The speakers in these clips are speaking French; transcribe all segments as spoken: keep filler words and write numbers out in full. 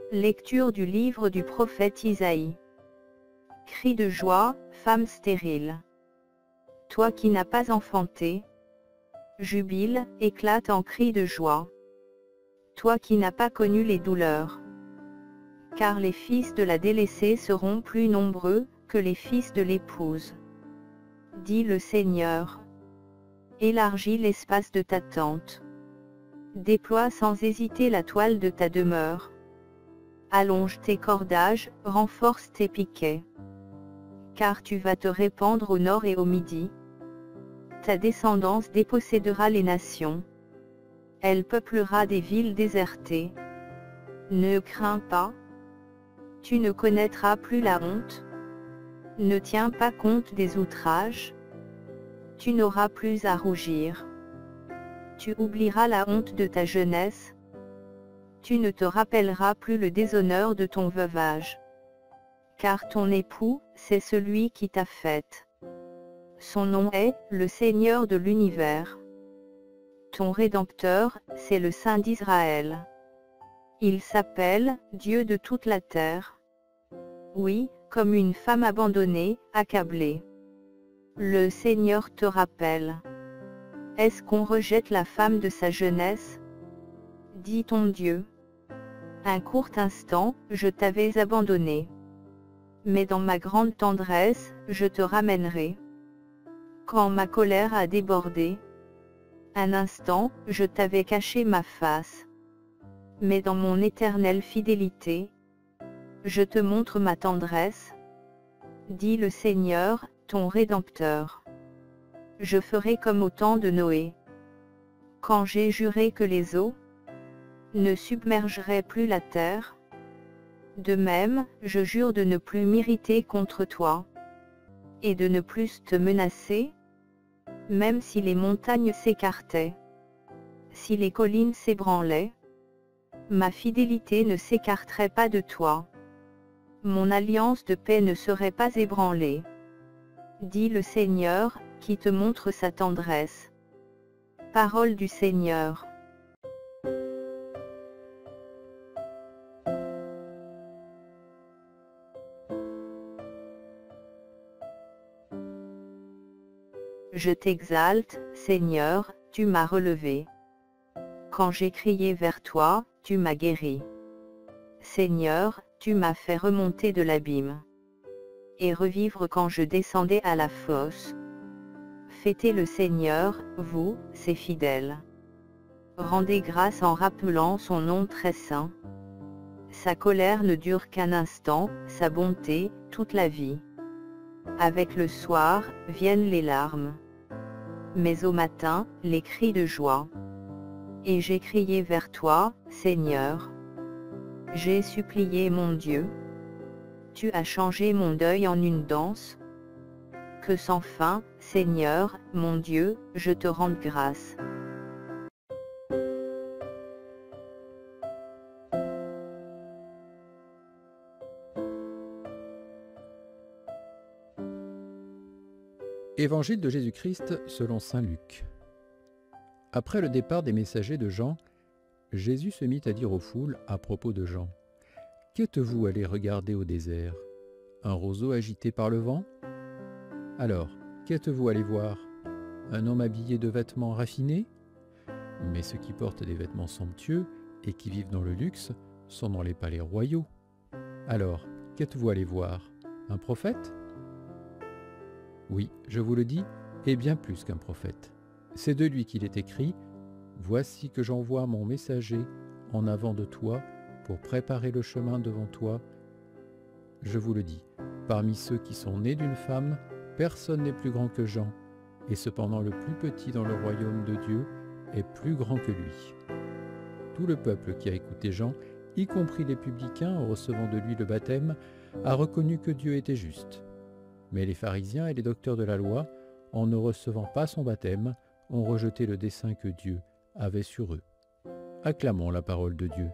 Lecture du livre du prophète Isaïe. Cri de joie, femme stérile. Toi qui n'as pas enfanté, jubile, éclate en cris de joie. Toi qui n'as pas connu les douleurs. Car les fils de la délaissée seront plus nombreux que les fils de l'épouse. Dit le Seigneur. Élargis l'espace de ta tente. Déploie sans hésiter la toile de ta demeure. Allonge tes cordages, renforce tes piquets. Car tu vas te répandre au nord et au midi. Ta descendance dépossédera les nations. Elle peuplera des villes désertées. Ne crains pas. Tu ne connaîtras plus la honte. Ne tiens pas compte des outrages. Tu n'auras plus à rougir. Tu oublieras la honte de ta jeunesse. Tu ne te rappelleras plus le déshonneur de ton veuvage. Car ton époux, c'est celui qui t'a faite. Son nom est, le Seigneur de l'univers. Ton Rédempteur, c'est le Saint d'Israël. Il s'appelle, Dieu de toute la terre. Oui, comme une femme abandonnée, accablée. Le Seigneur te rappelle. Est-ce qu'on rejette la femme de sa jeunesse? Dit ton Dieu. Un court instant, je t'avais abandonné. Mais dans ma grande tendresse, je te ramènerai. Quand ma colère a débordé, un instant, je t'avais caché ma face. Mais dans mon éternelle fidélité, je te montre ma tendresse. Dit le Seigneur, ton Rédempteur. Je ferai comme au temps de Noé. Quand j'ai juré que les eaux ne submergeraient plus la terre. De même, je jure de ne plus m'irriter contre toi. Et de ne plus te menacer. Même si les montagnes s'écartaient. Si les collines s'ébranlaient. Ma fidélité ne s'écarterait pas de toi. Mon alliance de paix ne serait pas ébranlée. Dit le Seigneur, qui te montre sa tendresse. Parole du Seigneur. Je t'exalte, Seigneur, tu m'as relevé. Quand j'ai crié vers toi, tu m'as guéri. Seigneur, tu m'as fait remonter de l'abîme. Et revivre quand je descendais à la fosse. Fêtez le Seigneur, vous, ses fidèles. Rendez grâce en rappelant son nom très saint. Sa colère ne dure qu'un instant, sa bonté, toute la vie. Avec le soir, viennent les larmes. Mais au matin, les cris de joie. Et j'ai crié vers toi, Seigneur. J'ai supplié mon Dieu. Tu as changé mon deuil en une danse. Que sans fin, Seigneur, mon Dieu, je te rende grâce. Évangile de Jésus-Christ selon saint Luc. Après le départ des messagers de Jean, Jésus se mit à dire aux foules à propos de Jean. « Qu'êtes-vous allés regarder au désert? Un roseau agité par le vent? Alors, qu'êtes-vous allés voir? Un homme habillé de vêtements raffinés? Mais ceux qui portent des vêtements somptueux et qui vivent dans le luxe sont dans les palais royaux. Alors, qu'êtes-vous allés voir? Un prophète? Oui, je vous le dis, et bien plus qu'un prophète. C'est de lui qu'il est écrit « Voici que j'envoie mon messager en avant de toi pour préparer le chemin devant toi. » Je vous le dis, parmi ceux qui sont nés d'une femme, personne n'est plus grand que Jean, et cependant le plus petit dans le royaume de Dieu est plus grand que lui. Tout le peuple qui a écouté Jean, y compris les publicains en recevant de lui le baptême, a reconnu que Dieu était juste. Mais les pharisiens et les docteurs de la loi, en ne recevant pas son baptême, ont rejeté le dessein que Dieu avait sur eux. Acclamons la parole de Dieu.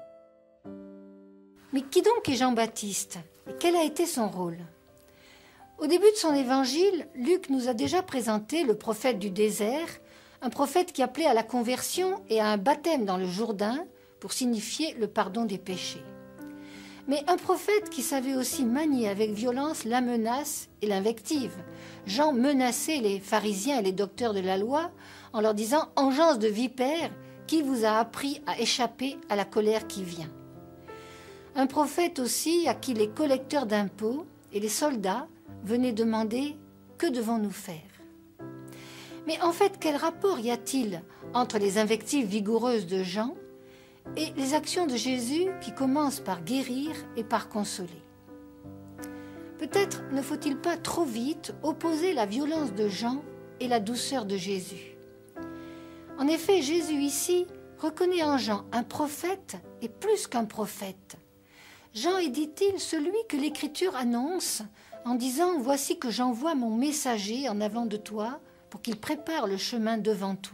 Mais qui donc est Jean-Baptiste? Et quel a été son rôle? Au début de son évangile, Luc nous a déjà présenté le prophète du désert, un prophète qui appelait à la conversion et à un baptême dans le Jourdain pour signifier le pardon des péchés. Mais un prophète qui savait aussi manier avec violence la menace et l'invective. Jean menaçait les pharisiens et les docteurs de la loi en leur disant « Engeance de vipères, qui vous a appris à échapper à la colère qui vient ?» Un prophète aussi à qui les collecteurs d'impôts et les soldats venaient demander « Que devons-nous faire ?» Mais en fait, quel rapport y a-t-il entre les invectives vigoureuses de Jean et les actions de Jésus qui commencent par guérir et par consoler? Peut-être ne faut-il pas trop vite opposer la violence de Jean et la douceur de Jésus. En effet, Jésus ici reconnaît en Jean un prophète et plus qu'un prophète. Jean est, dit-il, celui que l'Écriture annonce en disant « Voici que j'envoie mon messager en avant de toi pour qu'il prépare le chemin devant toi. »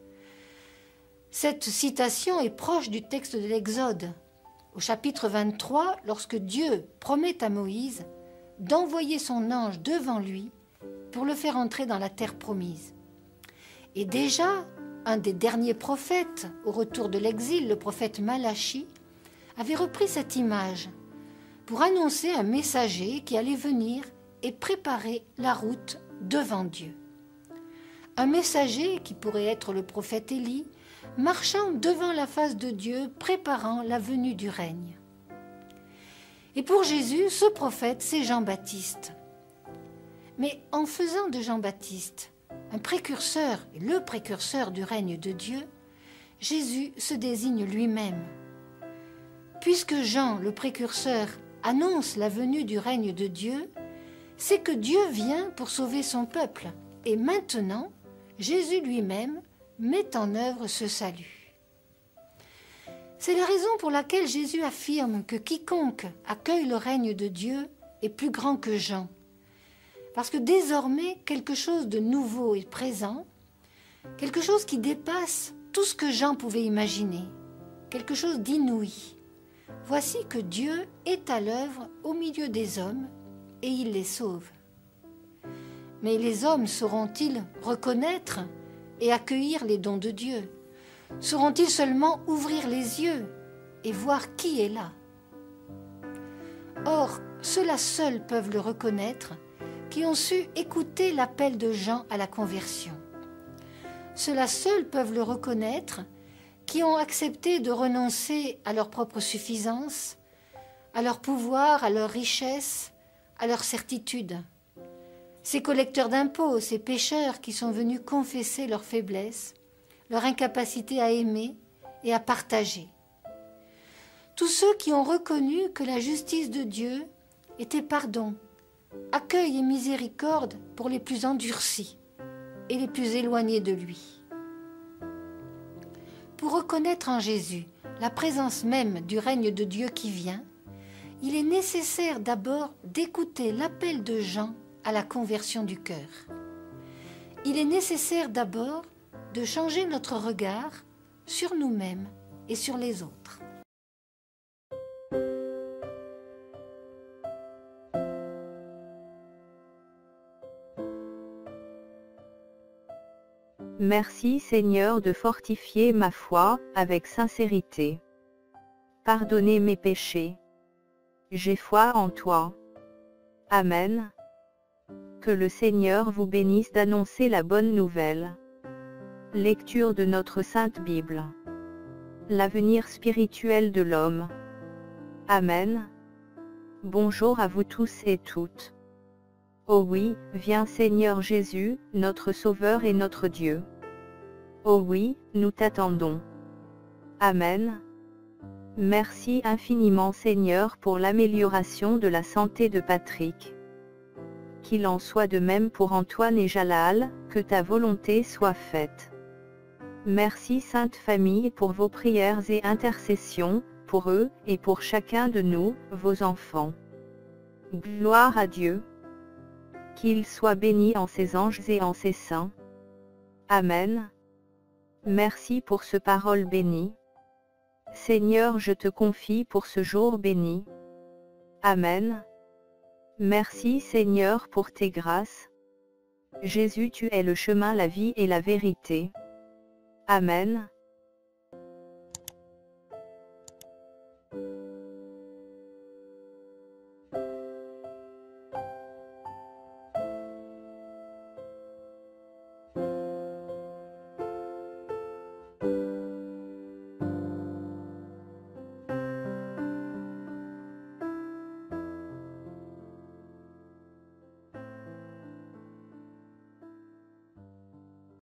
Cette citation est proche du texte de l'Exode. Au chapitre vingt-trois, lorsque Dieu promet à Moïse d'envoyer son ange devant lui pour le faire entrer dans la terre promise. Et déjà, un des derniers prophètes, au retour de l'exil, le prophète Malachie, avait repris cette image pour annoncer un messager qui allait venir et préparer la route devant Dieu. Un messager qui pourrait être le prophète Élie, marchant devant la face de Dieu, préparant la venue du règne. Et pour Jésus, ce prophète, c'est Jean-Baptiste. Mais en faisant de Jean-Baptiste un précurseur, le précurseur du règne de Dieu, Jésus se désigne lui-même. Puisque Jean, le précurseur, annonce la venue du règne de Dieu, c'est que Dieu vient pour sauver son peuple. Et maintenant, Jésus lui-même met en œuvre ce salut. C'est la raison pour laquelle Jésus affirme que quiconque accueille le règne de Dieu est plus grand que Jean. Parce que désormais, quelque chose de nouveau est présent, quelque chose qui dépasse tout ce que Jean pouvait imaginer, quelque chose d'inouï. Voici que Dieu est à l'œuvre au milieu des hommes et il les sauve. Mais les hommes sauront-ils reconnaître et accueillir les dons de Dieu? Sauront-ils seulement ouvrir les yeux et voir qui est là? Or, ceux-là seuls peuvent le reconnaître qui ont su écouter l'appel de Jean à la conversion. Ceux-là seuls peuvent le reconnaître qui ont accepté de renoncer à leur propre suffisance, à leur pouvoir, à leur richesse, à leur certitude. Ces collecteurs d'impôts, ces pécheurs qui sont venus confesser leur faiblesse, leur incapacité à aimer et à partager. Tous ceux qui ont reconnu que la justice de Dieu était pardon, accueil et miséricorde pour les plus endurcis et les plus éloignés de lui. Pour reconnaître en Jésus la présence même du règne de Dieu qui vient, il est nécessaire d'abord d'écouter l'appel de Jean à la conversion du cœur. Il est nécessaire d'abord de changer notre regard sur nous-mêmes et sur les autres. Merci Seigneur de fortifier ma foi avec sincérité. Pardonnez mes péchés. J'ai foi en toi. Amen. Que le Seigneur vous bénisse d'annoncer la bonne nouvelle. Lecture de notre Sainte Bible. L'avenir spirituel de l'homme. Amen. Bonjour à vous tous et toutes. Oh oui, viens Seigneur Jésus, notre Sauveur et notre Dieu. Oh oui, nous t'attendons. Amen. Merci infiniment Seigneur pour l'amélioration de la santé de Patrick. Qu'il en soit de même pour Antoine et Jalal, que ta volonté soit faite. Merci Sainte Famille pour vos prières et intercessions, pour eux, et pour chacun de nous, vos enfants. Gloire à Dieu. Qu'il soit béni en ses anges et en ses saints. Amen. Merci pour ce parole bénie. Seigneur, je te confie pour ce jour béni. Amen. Merci Seigneur pour tes grâces. Jésus, tu es le chemin, la vie et la vérité. Amen.